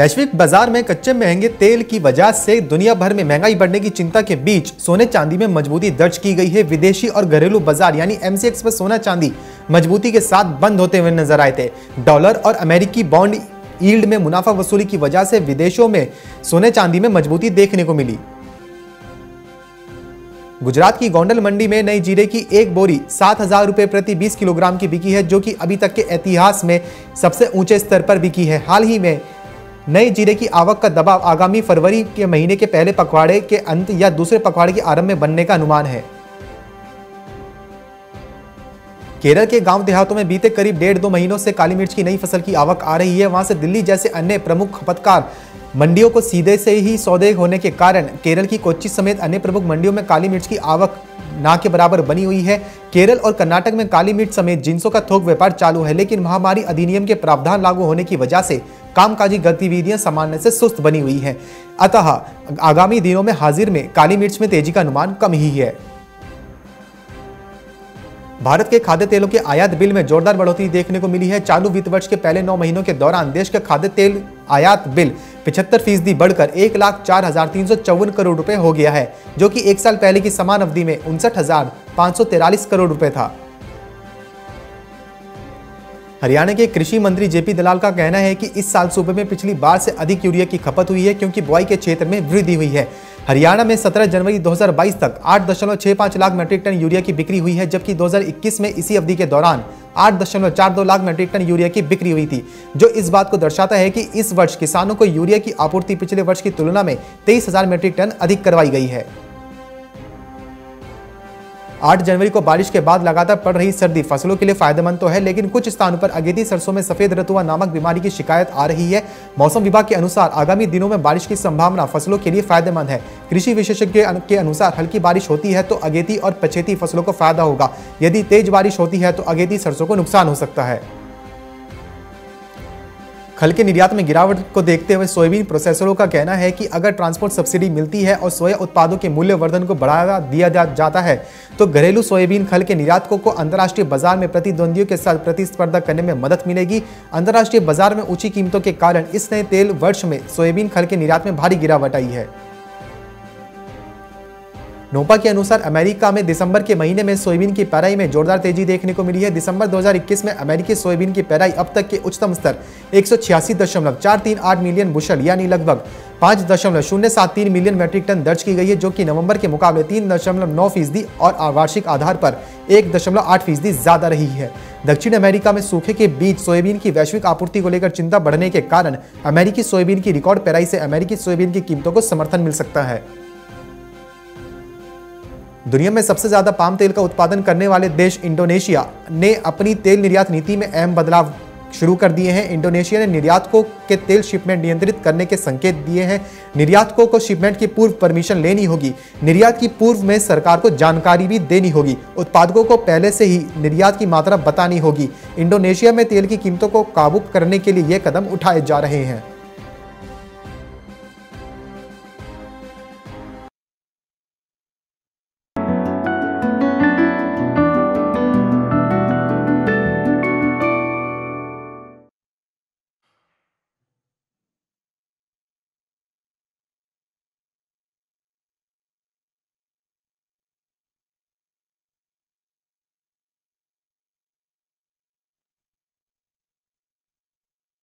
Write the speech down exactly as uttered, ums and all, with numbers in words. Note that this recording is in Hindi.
वैश्विक बाजार में कच्चे महंगे तेल की वजह से दुनिया भर में महंगाई बढ़ने की चिंता के बीच सोने चांदी में मजबूती दर्ज की गई है। विदेशी और घरेलू बाजार यानी एमसीएक्स पर सोना चांदी मजबूती के साथ बंद होते हुए नजर आए थे। डॉलर और अमेरिकी बॉन्ड यील्ड में मुनाफा वसूली की वजह से विदेशों में सोने चांदी में मजबूती देखने को मिली। गुजरात की गोंडल मंडी में नई जीरे की एक बोरी सात हजार रुपए प्रति बीस किलोग्राम की बिकी है, जो कि अभी तक के इतिहास में सबसे ऊंचे स्तर पर बिकी है। हाल ही में नई जीरे की आवक का दबाव आगामी फरवरी के महीने के पहले पखवाड़े के अंत या दूसरे पखवाड़े के आरंभ में बनने का अनुमान है। केरल के गांव देहातों में बीते करीब डेढ़ दो महीनों से काली मिर्च की नई फसल की आवक आ रही है। वहां से दिल्ली जैसे अन्य प्रमुख खपतकार मंडियों को सीधे से ही सौदे होने के कारण केरल की कोच्चि समेत अन्य प्रमुख मंडियों में काली मिर्च की आवक ना के बराबर बनी हुई है। केरल और कर्नाटक में काली मिर्च समेत जिंसों का थोक व्यापार चालू है, लेकिन महामारी अधिनियम के प्रावधान लागू होने की वजह से कामकाजी गतिविधियां सामान्य से सुस्त बनी हुई हैं। अतः आगामी दिनों में हाजिर में काली मिर्च में तेजी का अनुमान कम ही है। भारत के खाद्य तेलों के आयात बिल में जोरदार बढ़ोतरी देखने को मिली है। चालू वित्त वर्ष के पहले नौ महीनों के दौरान देश का खाद्य तेल आयात बिल पिछहत्तर फीसदी बढ़कर एक लाख चार हजार तीन सौ चौवन करोड़ रुपए हो गया है, जो कि एक साल पहले की समान अवधि में उनसठ हजार पांच सौ तिरालीस करोड़ रुपए था। हरियाणा के कृषि मंत्री जेपी दलाल का कहना है कि इस साल सूबे में पिछली बार से अधिक यूरिया की खपत हुई है, क्योंकि बुआई के क्षेत्र में वृद्धि हुई है। हरियाणा में सत्रह जनवरी दो हज़ार बाईस तक आठ दशमलव छह पाँच लाख मीट्रिक टन यूरिया की बिक्री हुई है, जबकि दो हज़ार इक्कीस में इसी अवधि के दौरान आठ दशमलव चार दो लाख मीट्रिक टन यूरिया की बिक्री हुई थी, जो इस बात को दर्शाता है कि इस वर्ष किसानों को यूरिया की आपूर्ति पिछले वर्ष की तुलना में तेईस हजार मीट्रिक टन अधिक करवाई गई है। आठ जनवरी को बारिश के बाद लगातार पड़ रही सर्दी फसलों के लिए फायदेमंद तो है, लेकिन कुछ स्थानों पर अगेती सरसों में सफेद रतुआ नामक बीमारी की शिकायत आ रही है। मौसम विभाग के अनुसार आगामी दिनों में बारिश की संभावना फसलों के लिए फायदेमंद है। कृषि विशेषज्ञ के अनुसार हल्की बारिश होती है तो अगेती और पछेती फसलों को फायदा होगा। यदि तेज बारिश होती है तो अगेती सरसों को नुकसान हो सकता है। खल के निर्यात में गिरावट को देखते हुए सोयाबीन प्रोसेसरों का कहना है कि अगर ट्रांसपोर्ट सब्सिडी मिलती है और सोया उत्पादों के मूल्य वर्धन को बढ़ावा दिया जा, जाता है तो घरेलू सोयाबीन खल के निर्यातकों को अंतर्राष्ट्रीय बाजार में प्रतिद्वंदियों के साथ प्रतिस्पर्धा करने में मदद मिलेगी। अंतर्राष्ट्रीय बाजार में ऊंची कीमतों के कारण इस नए तेल वर्ष में सोयाबीन खल के निर्यात में भारी गिरावट आई है। नोपा के अनुसार अमेरिका में दिसंबर के महीने में सोयाबीन की पेराई में जोरदार तेजी देखने को मिली है। दिसंबर दो हज़ार इक्कीस में अमेरिकी सोयाबीन की पेराई अब तक के उच्चतम स्तर एक सौ छियासी दशमलव चार तीन आठ मिलियन बुशल यानी लगभग पाँच दशमलव शून्य सात तीन मिलियन मीट्रिक टन दर्ज की गई है, जो कि नवंबर के मुकाबले तीन दशमलव नौ फीसदी और वार्षिक आधार पर एक दशमलव आठ फीसदी ज्यादा रही है। दक्षिण अमेरिका में सूखे के बीच सोयाबीन की वैश्विक आपूर्ति को लेकर चिंता बढ़ने के कारण अमेरिकी सोयाबीन की रिकॉर्ड पेराई से अमेरिकी सोयाबीन की कीमतों को समर्थन मिल सकता है। दुनिया में सबसे ज्यादा पाम तेल का उत्पादन करने वाले देश इंडोनेशिया ने अपनी तेल निर्यात नीति में अहम बदलाव शुरू कर दिए हैं। इंडोनेशिया ने निर्यातकों के तेल शिपमेंट नियंत्रित करने के संकेत दिए हैं। निर्यातकों को शिपमेंट की पूर्व परमिशन लेनी होगी। निर्यात की पूर्व में सरकार को जानकारी भी देनी होगी। उत्पादकों को पहले से ही निर्यात की मात्रा बतानी होगी। इंडोनेशिया में तेल की कीमतों को काबू करने के लिए ये कदम उठाए जा रहे हैं।